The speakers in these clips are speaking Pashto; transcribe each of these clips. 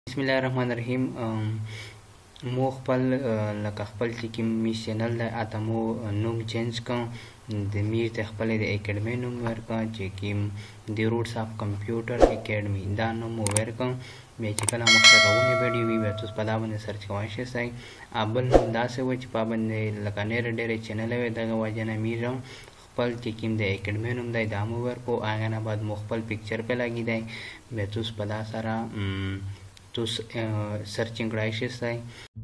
بسم الله الرحمن الرحیم. مو خپل لکه خپل چې کوم میش چینل دی اته مو نوم چینج کړ. د میش د خپلې د اکیډمۍ نوم ورکړه چې کوم د روټس آف کمپیوټر اکیډمي دا نوم مو ورکړ. بیا چې کله مخته روانې ویډیو وي بیا تاسو په دا باندې سرچ کولی شئ. بل نوم داسې وي چې په باندې لکه ډېرې چینلې وي دغه وجې نه میش خپل چې کوم د اکیډمۍ نوم دی دا مو ورکړو. هغې نه بعد مو خپل پکچر پې لګي دی بیا تاسو په دا سره تاسو سرچینګ کړای شئ.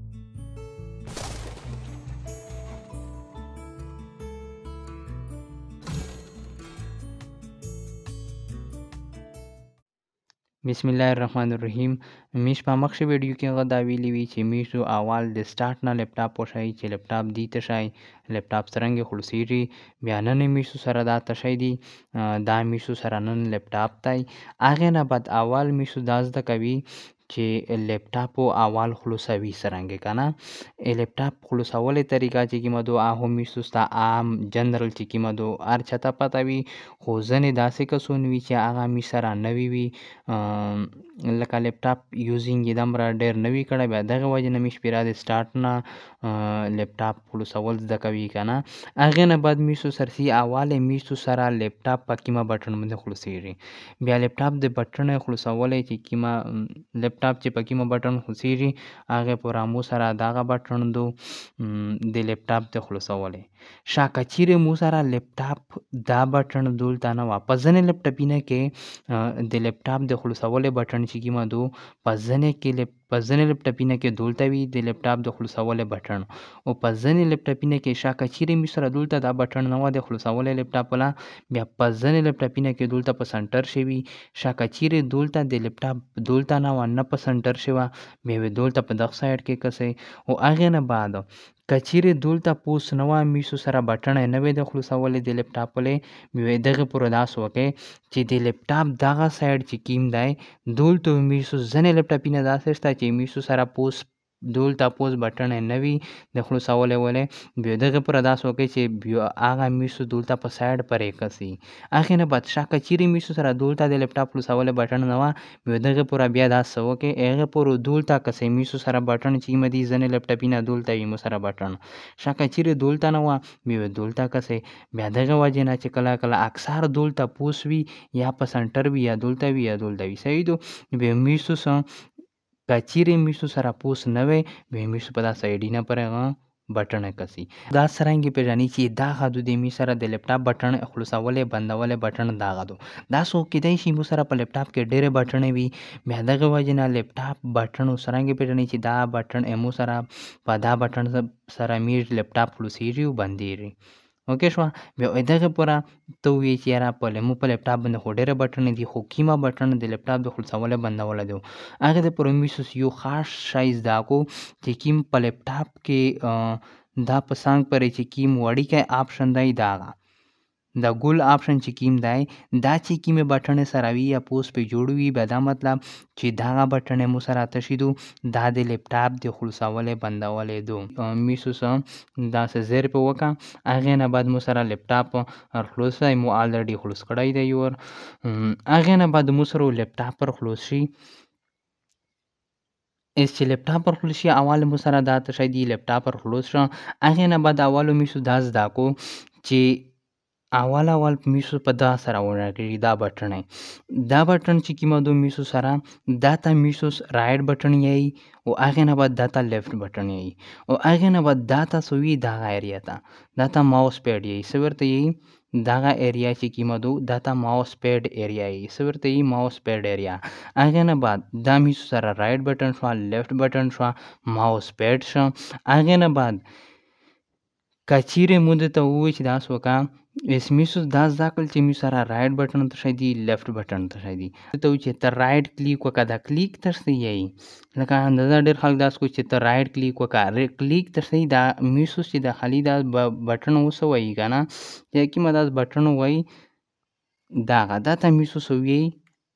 بسم الله الرحمن الرحیم. میش په مخکې ویډیو کې هغه دا ویلي وي چې میشو اول د سټارټ نه لیپټاپ وښایي چې لیپټاپ دې تشای لیپټاپ څرنګه خلاصیږي. بیا نن میشو سره دا تشای دی دا میشو سره نن لیپټاپ دی. هغې نه بعد اول میشو دا زده کوي چې لیپټاپ اول خلاصوي څرنګه که نه. لیپټاپ خلاصولې طریقه چې کومه دو هغه میشو ستا عام جنرال چې کومه دو هر چاته پته وي خو ځینې داسې کسونه وي چې هغه میش سره نوي وي لکه لیپټاپ یوزینګ یې دومره ډېر نه وي کړی. بیا دغه وجې نه میش پیرا د سټارټ نه لیپټاپ خلاصول زده کوي که نه. هغې نه بعد میشو سرسي اول میشو سره لیپټاپ په کومه بټن باندې خلاصیږي. بیا لیپټاپ د بټن خلاصولی چې کومه لیپټاپ چې په کومه بټن خلاصیږي هغې پورې مو سره دغه بټن دو د لیپټاپ د خلاصولی. شا که چیرې مو سره لیپټاپ دا بټن دلته نه وه په ځینې لیپټاپونه کې د لیپټاپ د خلاصولو بټن چې کومه دو په ځینې لیپټاپونه کې دلته وي د لیپټاپ د خلاصولو بټن او په ځینې لیپټاپونه کې شا که چیرې مې سره دلته دا بټن نه وه د خلاصولو لیپټاپ والا بیا په ځینې لیپټاپونه کې دلته په سنټر شوي. شا که چیرې دلته د لیپټاپ دلته نه وه نه په سنټر شوه بیا یې دلته په دغه سایډ کې کسئ او هغې نه بعد که چیرې دلته پوسټ نه وه میشو سره بټن یې نه وی د خلاصولو د لیپټاپ ولې بیا دغې پورې داسې وکړئ چې د لیپټاپ دغه سایډ چې کوم دی دلته میشو ځینې لیپټاپونه داسې شته چې میشو سره دلته پوسټ بټن یې نه وي د خلاصولو ولې بیا دغې پورې داسې وکړئ چې بیا هغه میشو دلته په سایډ پرې کسي. هغې نه بعد شا که چیرې میشو سره دلته د لیپټاپ خلاصولو بټن نه وه بیا دغې پورې بیا داسې وکړئ هغې پورې دلته کسئ میشو سره بټن چې کومه دي ځینې لیپټاپونه دلته وي مو سره بټن شا که چیرې دلته نه وه بیا دلته کسئ. بیا دغه وجې نه چې کله کله اکثر دلته پوسټ وي یا په سنټر وي یا دلته وي یا دلته وي صحیح دو. بیا میشو که چیرې میشو سره پوسټ نه وی بیا میشو په دا سایډینه پورې هغه بټن کسي. دا څرنګه پیژنئ چې دغه دو د میش سره د لیپټاپ بټن خلاصولې بندولې بټن دغه دو. دا څو کیدای شي مو سره په لیپټاپ کې ډېرې بټنې وي بیا دغه وجې نه لیپټاپ بټن څرنګه پیژنئ چې دا بټن مو سره په دا بټن سره میش لیپټاپ خلاصیږي او بندیږي. اوکې شوه. بیا دغې پوره ته ووایې چې یاره مو په لیپټاپ باندې خو ډېرې بټنې دي خو کومه بټن د لیپټاپ د خلاصولو بندولی دی هغې دپاره میشو یو خاص شی زده کړو چې کوم په لیپټاپ کې دا په څنګ پورې چې کوم وړوکی آپشن دی د هغه د ګول آپشن چې کوم دی دا چې کومې بټنې سره وي یا پوسټ پې جوړ وي بیا دا مطلب چې دغه بټنې مو سره تشي دو دا د لیپټاپ د خلاصولې بندولې دو. میشو داسې زیر پې وکړه هغې نه بعد مو سره لیپټاپ خلاص دی مو آلریډي خلاص کړی دی یور. هغې نه بعد مو سره لیپټاپ پر خلاص شي چې لیپټاپ پر خلاص شي اول مو سره دا تشی دی لیپټاپ پر خلاص شه. هغې نه بعد اولو میشو دا زده کړو چې اول میشو په دا سره ورکړي دا بټن دا بټن چې کومه دو میشو سره دا ته میشو رایټ بټن یی او هغې نه بعد دا ته لیفټ بټن یی او هغې نه بعد دا ته سوي دغه ایریا ته دا ته ماوس پیډ یی څه ورته یی دغه ایریا چې کومه دو دا ته ماوس پیډ ایریا یی څه ورته یی ماوس پیډ ایریا. هغې نه بعد دا میشو سره رایټ بټن شوه لیفټ بټن شوه ماوس پیډ شو. هغې نه بعد که چیرې مو درته ووایي چې داسې وکړه میشو دا زده کړل چې میشو سره رایټ بټن تشی دی لیفټ بټن تشی دی ته وایي چې ته رایټ کلیک وکړه دا کلیک ترسته یی لکه اندازه ډېر خلک داسې کوي چې ته رایټ کلیک وکړه کلیک ترسته دا میشو چې د خالي دا بټن اوسه وایي که نه چې کومه داسې بټن وایي دغه دا ته میشو څه وایي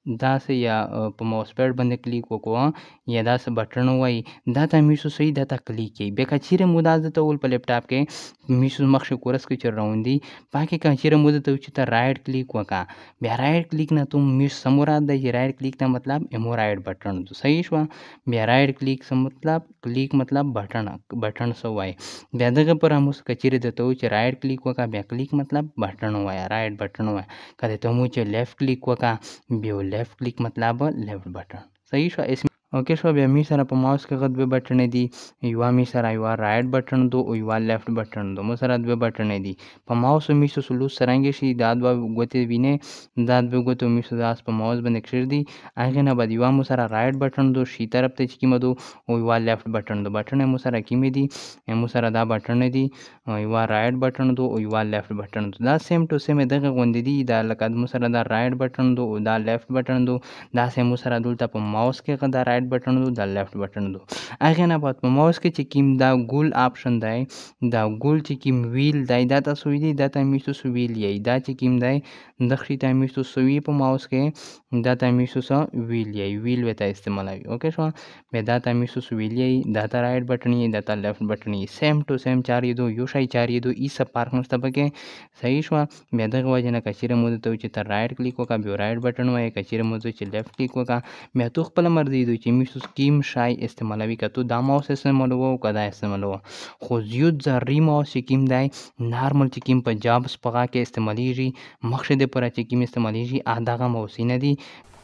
داسې یا په ماوس پیډ باندې کلیک وکړو یا داسې بټن ووایي دا ته میشو صحیح دا ته کلیک کوي. بیا که چیرې مو دا درته وویل په لیپټاپ کې میشو مخکې کورس کې چې راوندي پاکې که چیرې مو درته وویل چې ته رایټ کلیک وکړه بیا رایټ کلیک نه تو میش څه مراد دی چې رایټ کلیک نه مطلب امو رایټ بټن دو صحیح شوه. بیا رایټ کلیک څه مطلب کلیک مطلب بټن څه وایي. بیا دغه پر هم که چیرې درته وویل چې رایټ کلیک وکړه بیا کلیک مطلب بټن ووایه رایټ بټن ووایه. که درته مو چې لیفټ کلیک وکړه بیا لیفټ کلیک مطلب لیفټ بټن صحیح شو. اوکې شو. بیا می سره په ماوس کې دوه بټنې دي یوه می سره یوه رایټ بټن دو او یوه لیفټ بټن دو مو سره دوه بټنې دي په ماوس میشو سلوس سرنګې شي دا دوه ګوتې وینې دا دوه ګوتې میشو داس په ماوس باندې کښیر دي هغې نه بعد یوه مو سره رایټ بټن دو شي طرف ته چې کیمه دو او یوه لیفټ بټن دو بټنې مو سره کیمې دي مو سره دا بټنې دي یوه رایټ بټن دو او یوه لیفټ بټن دو دا سیم ټو سیم دغه غوندې دي دا لکه مو سره دا رایټ بټن دو او دا لیفټ بټن دو داسې مو سره دلته په ماوس کې دا رایټ بټن دو دا لیفټ بټن دو. هغې نه بعد په ماوس کې چې کوم دا ګول آپشن دی دا ګول چې کوم ویل دی دا تاسو ویلي دا ته میشو سو ویل یی دا چې کوم دی دغشي ته میشو سو وی په ماوس کې دا ته میشو سو ویل یی ویل وته استعمالوي. اوکې شو. بیا دا ته میشو سو ویل یی دا ته رایټ بټن یی دا ته لیفټ بټن یی سیم ټو سیم چارې دو یو شی چارې دو ای څه فرق نشته پکې صحیح شو. بیا دغه وجه نه که چیرې مو درته وي چې ته رایټ کلیک وکړه بیا رایټ بټن وایې که چیرې مو چې لیفټ کلیک وکړه بیا تو خپله مرضي دوی چې میشو کیم شای استعمالوي که تو دا ماوس استعمالوه او که دا استعمالوه خو زیات ضروري ماوس چې کوم دی نارمل چې کوم په جابس په هغه کې استعمالیږي مخکې د پوره چې کوم استعمالیږي دغه ماوسونه دي.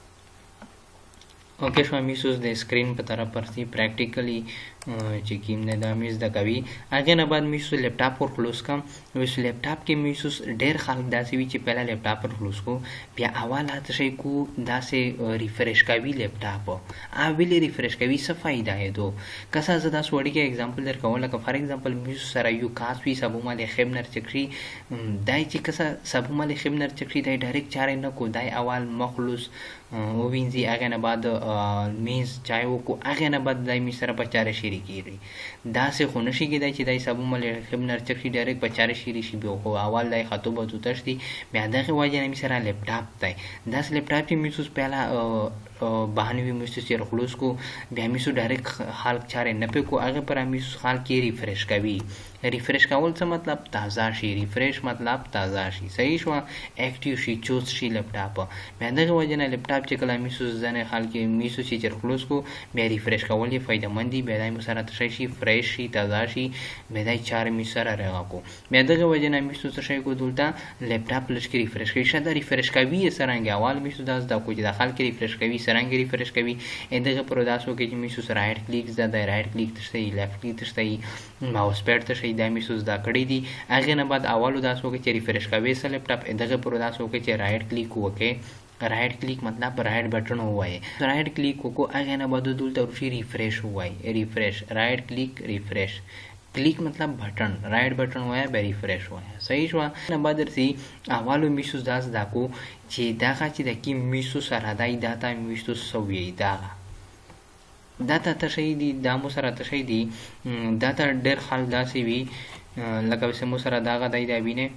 اوکې شو. میسوس د سکرین په طرف پرسي پریکټیکلی چې کوم نه دا میز د کوي هغې نه بعد میسو لیپټاپ ور کلوز کړم اوس لیپټاپ کې میسوس ډېر خلک داسې وي چې پهله لیپټاپ ور کلوز کو بیا اول هڅه شي کو داسې ریفریش کوي لیپټاپ ولې ریفریش کوي څه فایده یې دو کسه زه داسې وړي کې اگزامپل درکوم لکه فار ایگزامپل میسو سره یو کاس وي سبو مالې خیم نر چکري دای چې کسه سبو مالې خیم نر چکري دای ډایرکټ چارې نه کو دای اول مخلوص ووینځي هغې نه بعد میز چای وکړو هغې نه بعد دای می سره په چاره شیري کېږي داسې خو نشي کېدای چې دای سبو مالې خیم نر چکري ډایرکټ په چاره شیري شي بیا خو اول دای خطو بتو تشتي بیا دغه وجه نه می سره لیپټاپ دی داسې لیپټاپ چې میسوس پهله بهانه وي میسو چې خلاص کو بیا میسو ډایرکټ خلق چارې نه پې کو هغې پر میسو خلق کې ریفریش کوي ریفریش کول څه مطلب تازه شي ریفریش مطلب تازه شي صحیح شو اکټیو شي چوست شي لیپټاپ بیا دغه وجه نه لیپټاپ چې کله میسو ځنې خلک میسو چې خلاص کو بیا ریفریش کول یې فایده مند دي بیا دای مو سره تشی شي فریش شي تازه شي بیا دای چارې می سره راغا کو بیا دغه وجه نه میسو تشی کو دلته لیپټاپ لږ کې ریفریش کوي شاده ریفریش کوي سرانګ اول میسو داس دا کو چې د خلک ریفریش کوي سرانګ ریفریش کوي دغه پر داسو کې چې میسو رایټ کلیک زده رایټ کلیک تشته لیفټ کلیک تشته ماوس پیډ تشته دا میسو دا کړی دي هغه نه بعد اولو داسو کې چې ریفریش کوي سره لیپټاپ دغه پر داسو کې چې رایټ کلیک وکړي رایټ کلیک مطلب رایټ بټن ووایي رایټ کلیک وکړو هغه نه بعد دلته ورشي ریفریش ووایي ریفریش رایټ کلیک ریفریش کلیک مطلب بټن رایټ بټن وایي به ریفریش وایي صحیح شو. نه بعد درسي اولو میسو داس دا کو چې دغه چې د کی میسو سره دای داتا میسو سوي دغه داتا تشي دي دا مو سره تشي دي داتا ډېر خل داسي وي لکه وسه مو سره داغه دای دا وینه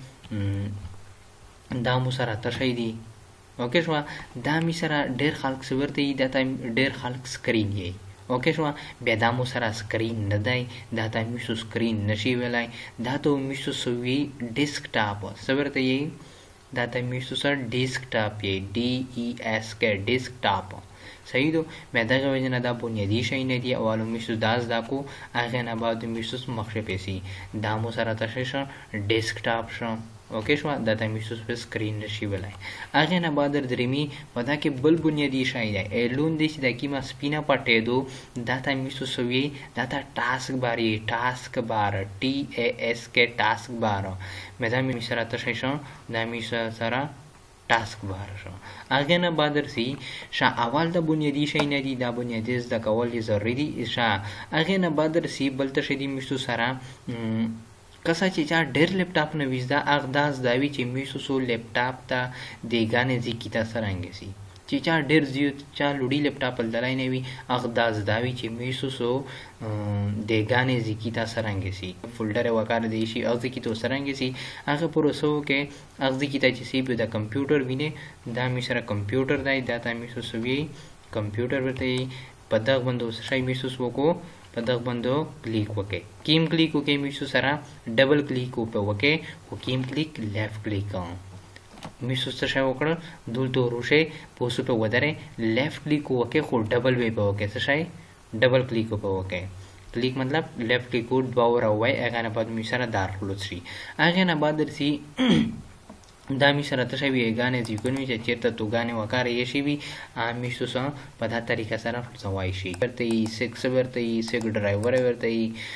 دا مو سره تشي دي اوکې شو دا می سره ډېر خلک سورته دي داتا ډېر خلک سکرین یې اوکې شو بیا دا مو سره سکرین نه دی دا ته میسو سکرین نشي ویلای دا ته میسو سوي ډیسکټاپ سورته یې دا ته میسو سره ډیسکټاپ یې ډي ای اس کې ډیسکټاپ صحیح دو بیا دغه وجه نه دا بنیادي شی نه دی اولو میسو داس دا کو هغې نه بعد میسو مخکې پیسي دا مو سره تشی شو ډیسکټاپ شو اوکې شو دا ته میسو په سکرین نشي ویلای هغې نه بعد درېمي په دا کې بل بنیادي شی دی ایلون دی چې دا کیمه سپینه پټېدو دا ته میسو سوي دا ته ټاسک بار یې ټاسک بار ټي ای اس کې ټاسک بار مې دا می سره تشی شو دا می سره ټاسک بار شو هغې نه بعد درسي شا اول د بنیادي شی نه دي دا بنیادي زده کول یې ضروري دي شا هغې نه بعد درسي بل ته شی دي میسو سره کسه چې چا ډېر لیپټاپ نه وي زده هغه دا زده وي چې میسو سو لیپټاپ ته دیګانې ځي کیته سرانګې سي چې چا ډېر زیات چا لوړي لیپټاپ دلای نه وي هغه دا زده وي چې میسوسو دیګانې ځکي تا څرنګه سي فولډر وکړه دی شي هغه ځکي تو څرنګه سي هغه پروسو کې هغه ځکي ته چې سی په د کمپیوټر ویني دا می سره کمپیوټر دی دا ته میسوسو وی کمپیوټر ورته په دغه باندې شای میسوس وکړو په دغه باندې کلیک وکړئ کیم کلیک وکړئ میسو سره ډبل کلیک وکړئ خو کیم کلیک لیفت کلیک میسو څه شی وکړه دلته وروشه پوسو په ودرې لیفت کلیک وکړئ خو ډبل وی په وکړئ څه شی ډبل کلیک وکړئ کلیک مطلب لیفت کلیک ور دوا وای هغه نه بعد می سره دار خلاص شي هغه نه بعد درسي دا می سره ته شوی غانې ځکه چې چیرته تو غانې وکړې یې شي وي می سوسه په دا طریقه سره سوای شي ورته 6 ورته 6 ډرایور ورته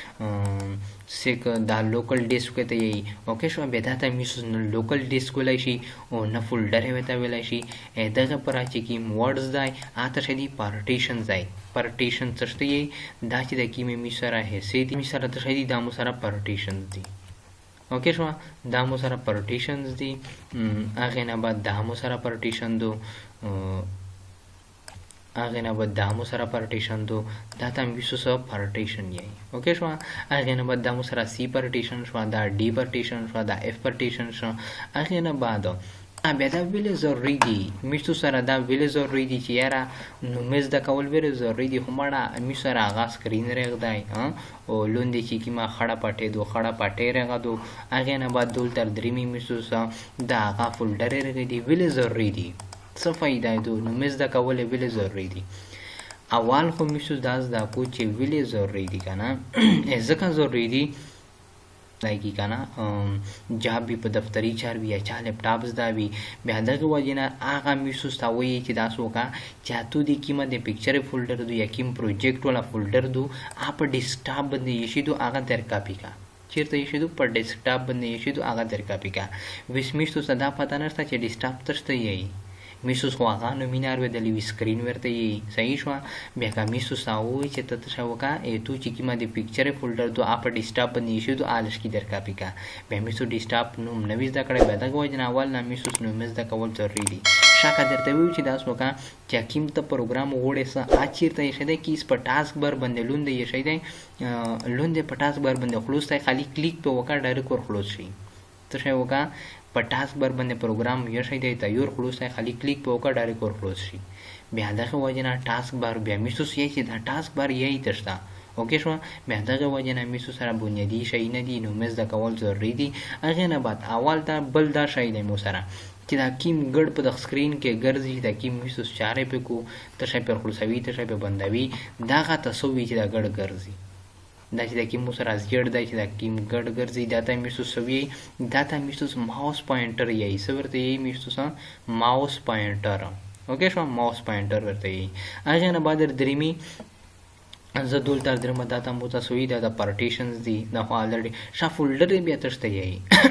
6 دا لوکل ډیسک ته یي اوکې شو به دا ته می سوس لوکل ډیسک ولای شي او نه فولډر وته ولای شي دغه پر چې کی ورډز دای اته شدي پارټیشن ځای پارټیشن څه شي دا چې د کی می سره هسي دي می سره ته شدي دا مو سره پارټیشن دي اوکې شو دا مو سره پارټیشنز دي هغه نه بعد دا مو سره پارټیشن دو هغه نه بعد دا مو سره پارټیشن دو دا ته میسو سره پارټیشن یې اوکې شو هغه نه بعد دا مو سره سی پارټیشن شو دا ډی پارټیشن شو دا اف پارټیشن شو هغه نه بعد بیا دا ویل ضروري دي میسو سره دا ویل ضروري دي چې یاره نو مز د کول ویل ضروري دي خو مړه میسو سره هغه سکرین رغدای او لوندې چې کی ما خړه پټې دو خړه پټې رغدو هغه نه بعد دول تر درېمې میسو سره دا هغه فولډر رغدي ویل ضروري دي څه فائدہ دو نو مز د کول ویل ضروري دي اول خو میسو داس دا کو چې ویل ضروري دي کنه ځکه ضروري دي لایکی کنه جاب به په دفتری چار وی چا لیپټاپز دا وی بیا دغه وجنه هغه میسو تاوي چې تاسو کا چاتو دي کیمه د پکچر فولډر دو یا کیم پروجیکټ والا فولډر دو اپ ډیسکټاپ باندې یشي دو هغه در کاپی کا چیرته یشي دو پر ډیسکټاپ باندې یشي دو هغه در کاپی کا وس میسو صدا پتا نشته چې ډیسکټاپ ترسته یی میسوس خو هغه نو مینار ودلی وی سکرین ورته یي صحیح شو بیا کا میسوس او چې ته شوکا ای تو چې کیمه د پکچر فولډر دو اپ ډیسکټاپ باندې شو دو آلش کی در کاپی کا بیا میسو ډیسکټاپ نو نویز دا کړه به دا وجه نه اول نه میسوس نو مز دا کول ضروري دي شاکه درته وی چې دا سوکا چې کیم ته پروګرام وړې سه اچیرته یې شته کیس په ټاسک بر باندې لوند یې شي دی لوند په ټاسک بر باندې خلاص ته خالی کلیک په وکړه ډایرکټ ور خلاص شي ته شي وکا په ټاسک بر باندې پروګرام یې شي دی ته یور خلاص ته خالی کلیک په وکړه ډایرکټ ور خلاص شي بیا دغه وجنه ټاسک بار بیا میسوس یې چې دا ټاسک بار یې تشتا اوکې شو بیا دغه وجنه میسو سره بنیادی شي نه دي نو مز د کول ضروري دي هغه نه بعد اول دا بل دا شي دی مو سره چې دا کیم ګډ په د سکرین کې ګرځي دا کیم میسو چارې په کو تشه پر خلاصوي تشه په بندوي دا غا تسوي چې دا ګډ ګرځي دا چې د کیم سره ازګړ دی چې د کیم ګډ ګرځي دا ته میسو سوي دا ته میسو ماوس پوینټر یې سورته یې میسو ماوس پوینټر اوکې شو ماوس پوینټر ورته یې هغه نه بعد درېمي زه دلته درمه دا ته مو تاسو وی دا د پارټیشنز دي دا خو الریډي شا فولډر بیا ترسته یې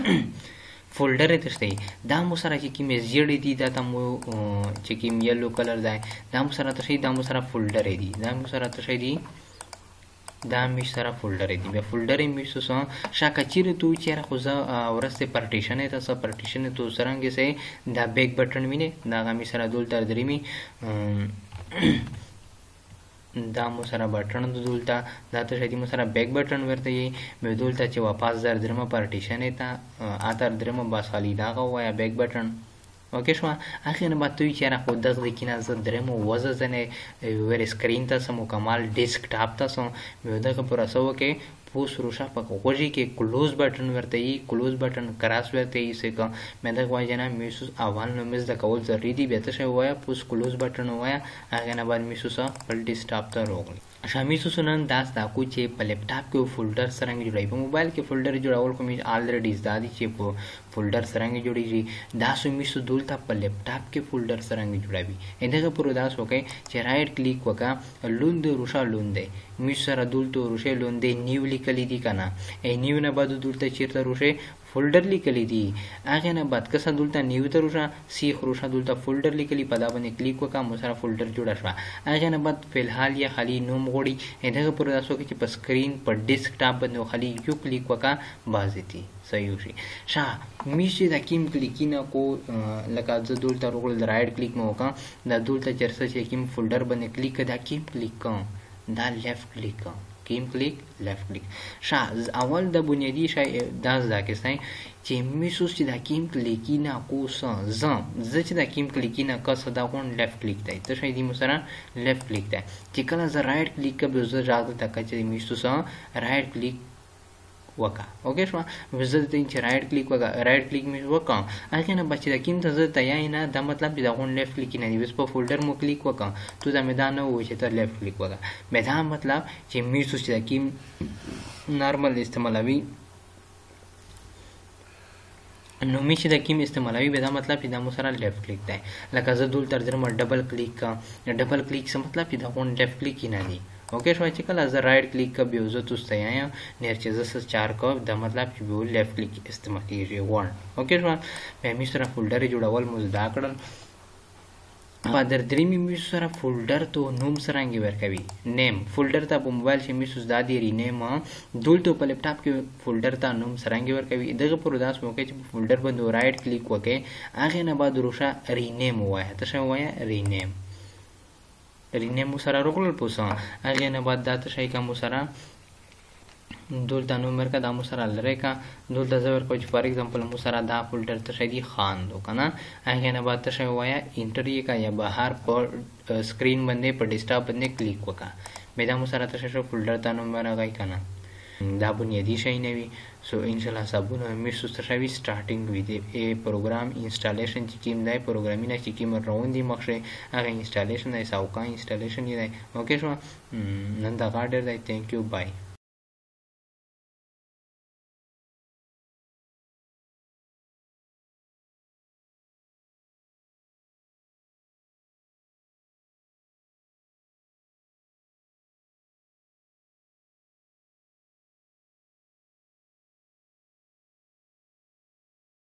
فولډر ترسته دا مو سره چې کیم زیړې دي دا ته مو چې کیم یلو کلر دی دا مو سره تشي دا مو سره فولډر دی دا مو سره تشي دی دا می سره فولډر دی بیا فولډر می سو شاکه چیرې تو چیرې خو زه ورسته پارټیشن ته سره پارټیشن تو سرنګ سه دا بیک بٹن ویني دا می سره دولته درېمي دا مو سره بٹن دولته دا ته شدي مو سره بیک بٹن ورته یي مې دولته چې واپس در درمه پارټیشن ته اتر درمه بس خالی دا غوایا بیک بٹن اوکې شو اخر نه بعد توی چیرې خو دغه کینه زه درمو وزه زنه ور سکرین ته سم کمال ډیسکټاپ ته سم مې دغه پر اسو کې پوس روشا په غوږی کې کلوز بٹن ورته یي کلوز بٹن کراس ورته یي سکه مې دغه وایجنا میسوس اول نو مز د کول ضروري دی به ته شوی وایا پوس کلوز بٹن وایا هغه نه بعد میسوس په ډیسکټاپ ته راغلی شامیسو سنن داس دا کو چې په لیپټاپ کې فولډر سرنګ جوړای په موبایل کې فولډر جوړول کوم الریډي زدادي چې په فولډر سرنګ جوړیږي دا سو میسو دولته په لیپټاپ کې فولډر سرنګ جوړوي دغه پر داس وکي چې رائټ کلیک وکا لوند روشا لوندې میسو سره دولته روشه لوندې نیو لیکلې دي کنه نیو نه بعد دولته چیرته روشه فولډر لیکلی دی هغه نه بعد کسه دلته نیو ته روشه سی خروشه دلته فولډر لیکلی په دا باندې کلیک وکړه مو سره فولډر جوړ شو هغه نه بعد فلحال یا خالی نوم غوړي دغه پر تاسو کې په سکرین په ډیسکټاپ باندې خالی یو کلیک وکړه بازي صحیح شي. شا میش چې دا کیم کلیکینه کو لکه زه دلته راغلم د رایټ کلیک مې وکړم دا دلته چېرته چې کیم فولډر باندې کلیک دا کیم کلیک کوم دا لیفت کلیک کوم کیم کلیک لیفت کلیک. شا اول د بنیادی شای دا زده کېستای چې میسوس چې دا کیم کلیکینه کو زه چې دا کیم کلیکینه کس دا غون لیفت کلیک دی ته شای دی مثلا لیفت کلیک دی چې کله زه رایټ کلیک کوم زه راځم تک چې میسوس رایټ کلیک وکا اوکې شو زه ته چې رایټ کلیک وکا رایټ کلیک مې وکا هغه نه بچی دا کیم ته زه تیار نه دا مطلب چې دا غون لیفت کلیک نه دی بس په فولډر مو کلیک وکا تو دا میدان نه و چې ته لیفت کلیک وکا میدان مطلب چې میسوس چې دا کیم نارمل استعمالوي نو می چې د کیم استعمالوي به دا مطلب چې دا مو سره لیفت کلیک دی لکه زه دلته درځم ډبل کلیک کا ډبل کلیک څه مطلب چې دا غون لیفت کلیک نه دی اوکې شو چې کله زه رایټ کلیک کوم یو زه تاسو ته یم نیر چې زه چار کوم دا مطلب چې به لیفت کلیک استعمالېږي وان اوکې شو به می سره فولډر جوړول مو زده کړل په در درېمې میسو سره فولډر ته نوم څرنګه ورکوي نیم فولډر ته په موبایل چې میسو دا دی رینیم دلته په لپټاپ کې فولډر ته نوم څرنګه ورکوي دغه پر داس موقع چې فولډر باندې رایټ کلیک وکړي هغه نه بعد روشه رینیم وایي ته شو وایي رینیم مو سره راغلل پوسه هغه نه بعد دا ته شي کوم سره دلته نوم ورکا دا مو سره لری کا دلته زه ورکو چې فار ایگزامپل مو سره دا فولډر ته شي دی خان دو کنه هغه نه بعد ته شي وایا انټر یې کا یا بهر پر سکرین باندې په ډیسکټاپ باندې کلیک وکا مې دا مو سره ته شي فولډر ته نوم راغی کنه دا بنیادی شي نه وي سو ان شاء الله صابونه مې سوست شوی سٹارټینګ وی دی ا پروګرام انسټالیشن چې کیم دی پروګرامینګ چې کیم روان دی مخشه هغه انسټالیشن دی ساوکا انسټالیشن دی اوکې شو نن دا غاډر دی ثانک یو بای